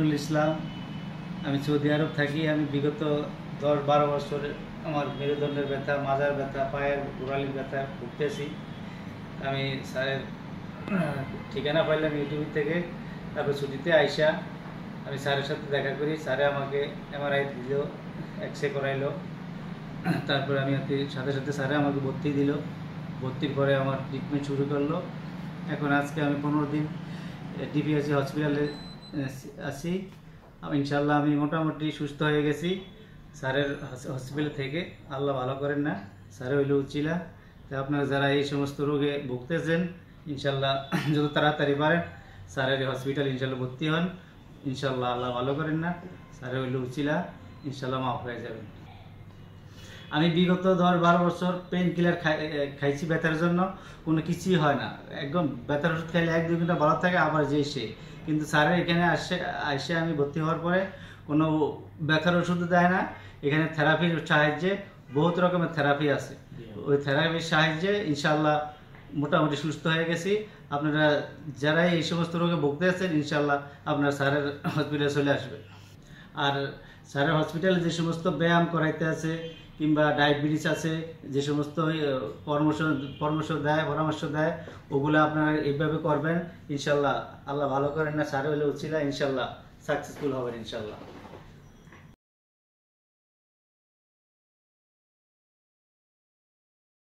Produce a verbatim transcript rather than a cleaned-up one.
শফিকুল ইসলাম। আমি সৌদি আরব থাকি। আমি বিগত দশ বারো বছর আমার মেরুদণ্ডের ব্যথা, মাজার ব্যথা, পায়ের গোড়ালির ব্যথা ভুগতেছি। আমি স্যারের ঠিকানা পাইলাম ইউটিউব থেকে। তারপর ছুটিতে আইসা আমি স্যারের সাথে দেখা করি। স্যারে আমাকে এমআরআই দিল, এক্স রে করাইলো। তারপরে আমি সাথে সাথে স্যারে আমাকে ভর্তি দিল। ভর্তির পরে আমার ট্রিটমেন্ট শুরু করলো। এখন আজকে আমি পনেরো দিন ডিপিএসসি হসপিটালে আছি। ইনশাল্লাহ আমি মোটামুটি সুস্থ হয়ে গেছি স্যারের হসপিটাল থেকে। আল্লাহ ভালো করেন না, স্যারে হইলে উচিলা। তো আপনারা যারা এই সমস্ত রোগে ভুগতেছেন, ইনশাল্লাহ যত তাড়াতাড়ি পারেন স্যারের হসপিটাল ইনশাল্লাহ ভর্তি হন। ইনশাল্লাহ আল্লাহ ভালো করেন না, স্যারে হইলে উচিলা, ইনশাল্লাহ মাফ হয়ে যাবেন। আমি বিগত দশ বারো বছর পেন কিলার খাইছি ব্যথার জন্য, কোনো কিছুই হয় না। একদম ব্যথার ওষুধ খাইলে এক দুই ঘন্টা ভালো থাকে, আবার যে সে। কিন্তু স্যারের এখানে আসে আসে আমি ভর্তি হওয়ার পরে কোনো ব্যথার ওষুধ দেয় না। এখানে থেরাপির সাহায্যে বহুত রকমের থেরাপি আছে। ওই থেরাপির সাহায্যে ইনশাল্লাহ মোটামুটি সুস্থ হয়ে গেছি। আপনারা যারাই এই সমস্ত রোগে ভুগতে আছেন, ইনশাল্লাহ আপনারা স্যারের হসপিটালে চলে আসবেন। আর স্যারের হসপিটালে যে সমস্ত ব্যায়াম করাইতে আছে কিংবা ডায়াবেটিস আছে, যে সমস্ত পরামর্শ পরামর্শ দেয় পরামর্শ দেয় ওগুলো আপনারা এইভাবে করবেন। ইনশাল্লাহ আল্লাহ ভালো করেন না, স্যার হলে উচিলা, ইনশাল্লাহ সাকসেসফুল হবেন ইনশাল্লাহ।